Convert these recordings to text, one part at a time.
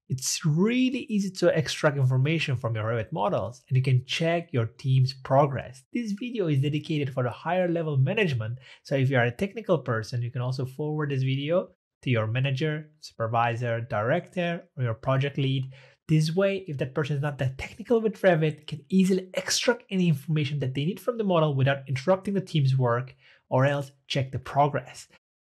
It's really easy to extract information from your Revit models, and you can check your team's progress. This video is dedicated for the higher level management, so if you are a technical person, you can also forward this video to your manager, supervisor, director, or your project lead. This way, if that person is not that technical with Revit, can easily extract any information that they need from the model without interrupting the team's work, or else check the progress.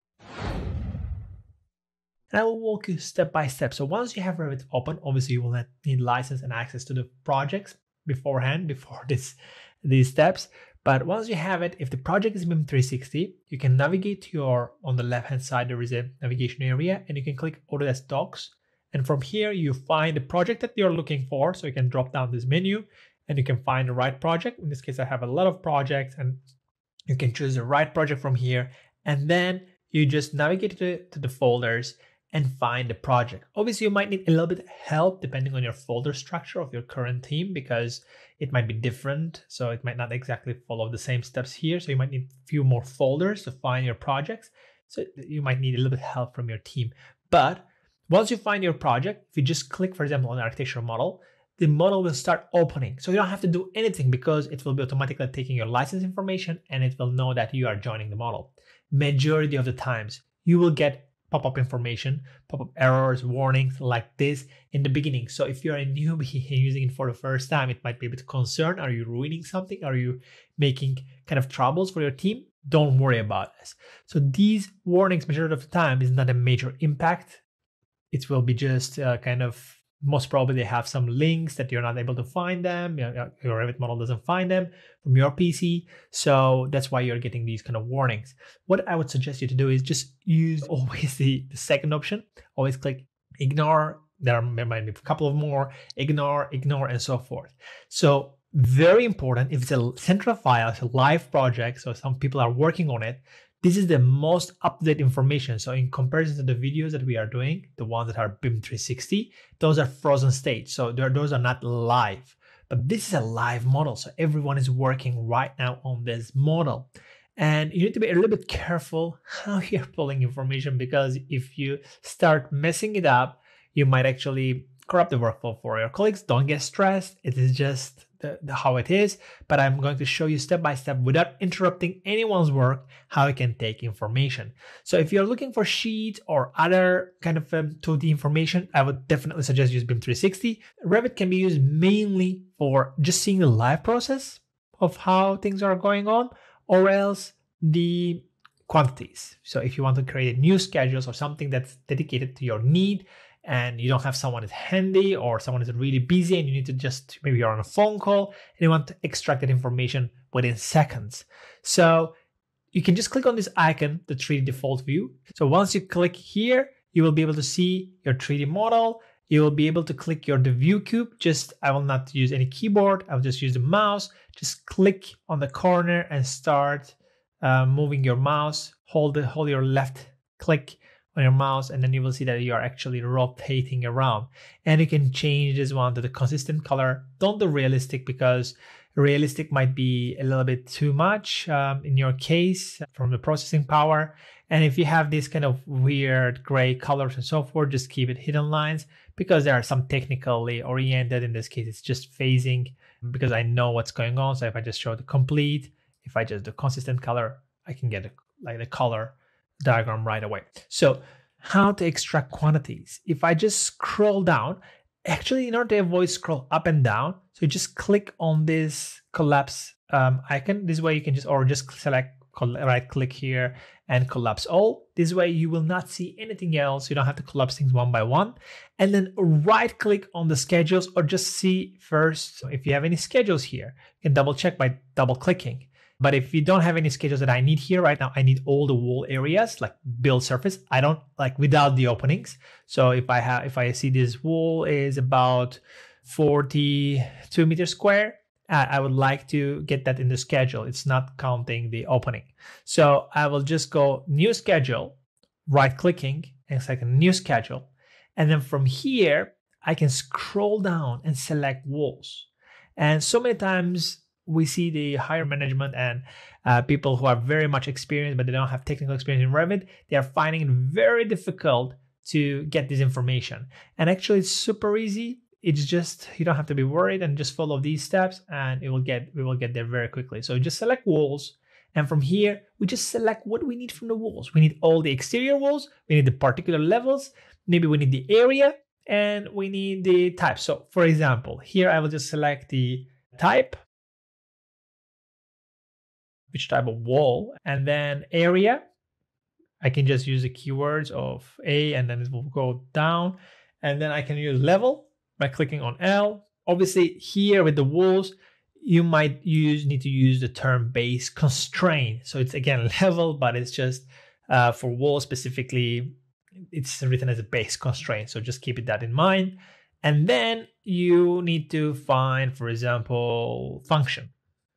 And I will walk you step by step. So once you have Revit open, obviously you will need license and access to the projects beforehand, before these steps. But once you have it, if the project is BIM 360, you can navigate to on the left-hand side, there is a navigation area, and you can click Autodesk Docs. And from here, you find the project that you're looking for. So you can drop down this menu and you can find the right project. In this case, I have a lot of projects, and you can choose the right project from here. And then you just navigate to the folders and find the project. Obviously, you might need a little bit of help depending on your folder structure of your current team, because it might be different. So it might not exactly follow the same steps here. So you might need a few more folders to find your projects. So you might need a little bit of help from your team. But once you find your project, if you just click, for example, on the architectural model, the model will start opening. So you don't have to do anything, because it will be automatically taking your license information and it will know that you are joining the model. Majority of the times, you will get pop-up information, pop-up errors, warnings like this in the beginning. So if you're a newbie and using it for the first time, it might be a bit concerned. Are you ruining something? Are you making kind of troubles for your team? Don't worry about this. So these warnings, majority of the time, is not a major impact. It will be just kind of, most probably they have some links that you're not able to find them. Your Revit model doesn't find them from your PC. So that's why you're getting these kind of warnings. What I would suggest you to do is just use always the second option. Always click ignore. There might be a couple of more, ignore, and so forth. So very important, if it's a central file, it's a live project, so some people are working on it, this is the most up-to-date information. So in comparison to the videos that we are doing, the ones that are BIM 360, those are frozen state. So those are not live. But this is a live model. So everyone is working right now on this model. And you need to be a little bit careful how you're pulling information, because if you start messing it up, you might actually corrupt the workflow for your colleagues. Don't get stressed. It is just how it is, but I'm going to show you step by step without interrupting anyone's work how you can take information. So if you're looking for sheets or other kind of 2D information, I would definitely suggest use BIM 360. Revit can be used mainly for just seeing the live process of how things are going on, or else the quantities. So if you want to create new schedules or something that's dedicated to your need, and you don't have someone that's handy, or someone is really busy and you need to just, maybe you're on a phone call and you want to extract that information within seconds. So you can just click on this icon, the 3D default view. So once you click here, you will be able to see your 3D model. You will be able to click the view cube. I will not use any keyboard. I'll just use the mouse. Just click on the corner and start moving your mouse. Hold your left click on your mouse, and then you will see that you are actually rotating around. And you can change this one to the consistent color. Don't do realistic, because realistic might be a little bit too much in your case from the processing power. And if you have this kind of weird gray colors and so forth, just keep it hidden lines, because there are some technically oriented. In this case, it's just phasing, because I know what's going on. So if I just show the complete, if I just do consistent color, I can get the color diagram right away. So how to extract quantities? If I just scroll down, actually in order to avoid scroll up and down, so you just click on this collapse icon. This way you can just select right click here and collapse all. This way you will not see anything else. You don't have to collapse things one by one. And then right click on the schedules, or just see first if you have any schedules here. You can double check by double clicking. But if you don't have any schedules that I need here right now, I need all the wall areas, like build surface. I don't like without the openings. So if I see this wall is about 42 meters square, I would like to get that in the schedule. It's not counting the opening. So I will just go new schedule, right clicking, and select a new schedule. And then from here, I can scroll down and select walls. And so many times we see the higher management and people who are very much experienced, but they don't have technical experience in Revit, they are finding it very difficult to get this information. And actually it's super easy. It's just, you don't have to be worried, and just follow these steps and we will get there very quickly. So just select walls. And from here, we just select what we need from the walls. We need all the exterior walls. We need the particular levels. Maybe we need the area, and we need the type. So for example, here I will just select the type, which type of wall, and then area. I can just use the keywords of A, and then it will go down. And then I can use level by clicking on L. Obviously here with the walls, you might need to use the term base constraint. So it's again level, but it's just for wall specifically, it's written as a base constraint. So just keep that in mind. And then you need to find, for example, function.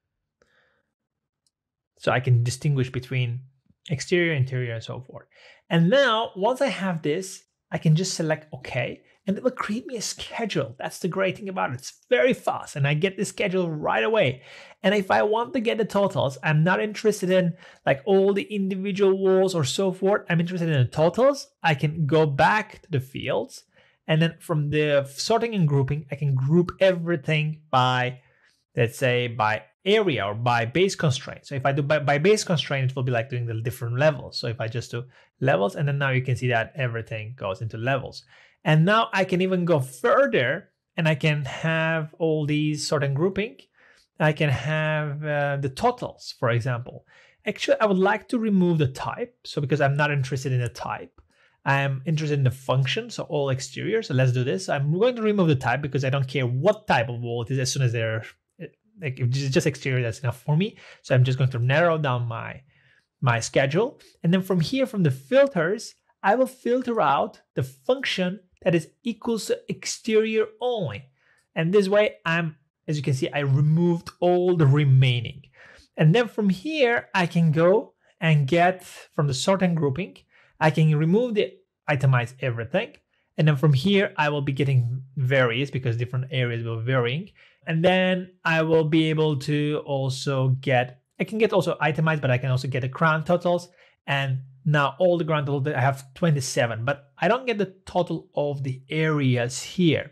So I can distinguish between exterior, interior, and so forth. And now once I have this, I can just select OK, and it will create me a schedule. That's the great thing about it. It's very fast, and I get the schedule right away. And if I want to get the totals, I'm not interested in like all the individual walls or so forth. I'm interested in the totals. I can go back to the fields, and then from the sorting and grouping, I can group everything by, let's say, by area or by base constraint. So if I do by base constraint, it will be like doing the different levels. So if I just do levels, and then now you can see that everything goes into levels. And now I can even go further, and I can have all these sort and grouping. I can have the totals, for example. Actually, I would like to remove the type. So because I'm not interested in the type, I'm interested in the function. So all exterior. So let's do this. I'm going to remove the type because I don't care what type of wall it is. As soon as they're like, if it's just exterior, that's enough for me. So I'm just going to narrow down my schedule. And then from here, from the filters, I will filter out the function that is equals to exterior only. And this way, as you can see, I removed all the remaining. And then from here, I can go and get from the sort and grouping, I can remove the itemize everything. And then from here, I will be getting various because different areas will varying. And then I will be able to also I can get also itemized, but I can also get the grand totals. And now all the grand totals, I have 27, but I don't get the total of the areas here.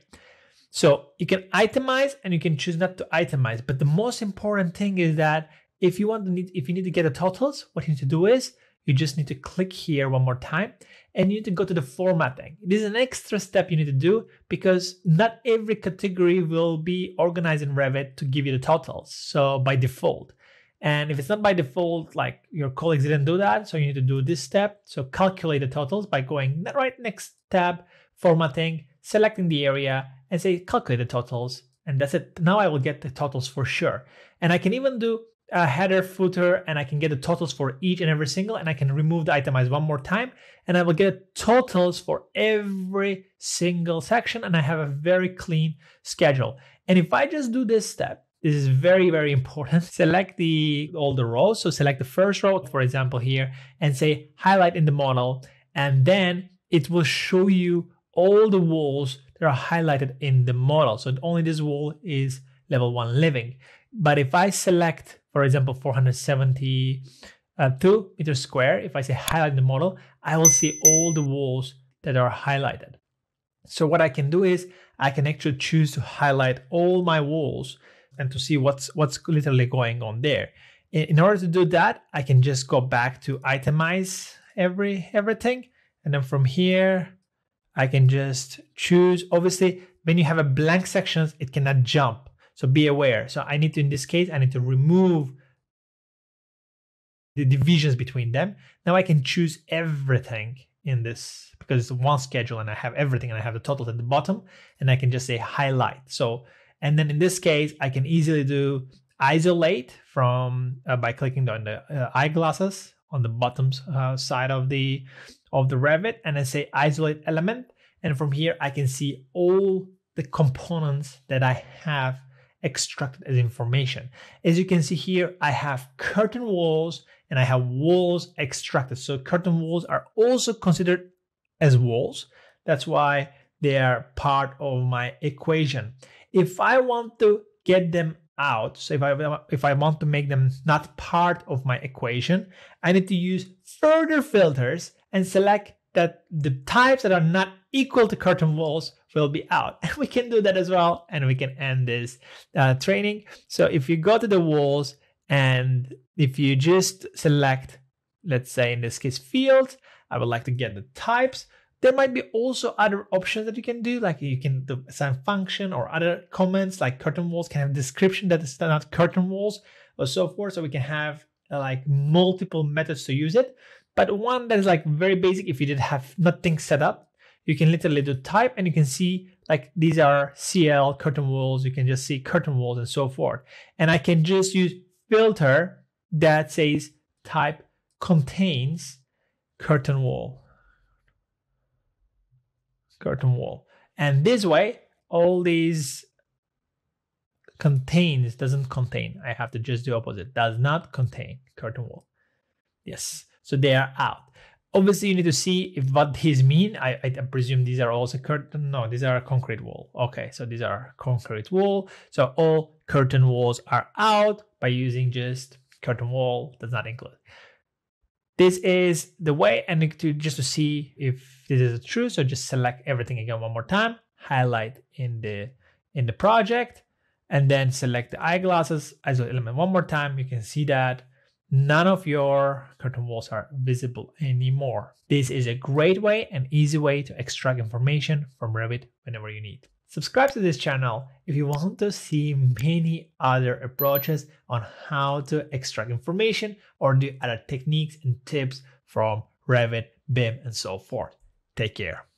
So you can itemize and you can choose not to itemize. But the most important thing is that if you need to get the totals, what you need to do is you just need to click here one more time, and you need to go to the formatting. This is an extra step you need to do because not every category will be organized in Revit to give you the totals. So by default. And if it's not by default, like your colleagues didn't do that, so you need to do this step. So calculate the totals by going right next tab, formatting, selecting the area, and say calculate the totals. And that's it. Now I will get the totals for sure. And I can even do a header, footer, and I can get the totals for each and every single, and I can remove the itemize one more time, and I will get totals for every single section, and I have a very clean schedule. And if I just do this step, this is very, very important. Select all the rows. So select the first row, for example, here, and say highlight in the model, and then it will show you all the walls that are highlighted in the model. So only this wall is level 1 living. But if I select, for example, 472 meters square, if I say highlight the model, I will see all the walls that are highlighted. So what I can do is I can actually choose to highlight all my walls and to see what's literally going on there. In order to do that, I can just go back to itemize everything. And then from here, I can just choose. Obviously, when you have a blank sections, it cannot jump. So be aware. So I need to, in this case, I need to remove the divisions between them. Now I can choose everything in this because it's one schedule and I have everything and I have the totals at the bottom, and I can just say highlight. So, and then in this case, I can easily do isolate from by clicking on the eyeglasses on the bottom side of the Revit, and I say isolate element. And from here, I can see all the components that I have extracted as information. As you can see here, I have curtain walls and I have walls extracted. So curtain walls are also considered as walls. That's why they are part of my equation. If I want to get them out, so if I want to make them not part of my equation, I need to use further filters and select that the types that are not equal to curtain walls will be out. And we can do that as well. And we can end this training. So if you go to the walls and if you just select, let's say in this case, field, I would like to get the types. There might be also other options that you can do, like you can do assign function or other comments, like curtain walls can have description that is not curtain walls or so forth. So we can have like multiple methods to use it. But one that is like very basic, if you did have nothing set up, you can literally do type and you can see like these are CL curtain walls. You can just see curtain walls and so forth. And I can just use filter that says type contains curtain wall. And this way, all these contains doesn't contain. I have to just do opposite. Does not contain curtain wall. Yes. So they are out. Obviously, you need to see if what these mean. I presume these are also curtain. No, these are concrete wall. Okay, so these are concrete wall. So all curtain walls are out by using just curtain wall does not include. This is the way, and just to see if this is true. So just select everything again one more time, highlight in the project, and then select the eyeglasses ISO element one more time. You can see that none of your curtain walls are visible anymore. This is a great way and easy way to extract information from Revit whenever you need. Subscribe to this channel if you want to see many other approaches on how to extract information or do other techniques and tips from Revit, BIM, and so forth. Take care.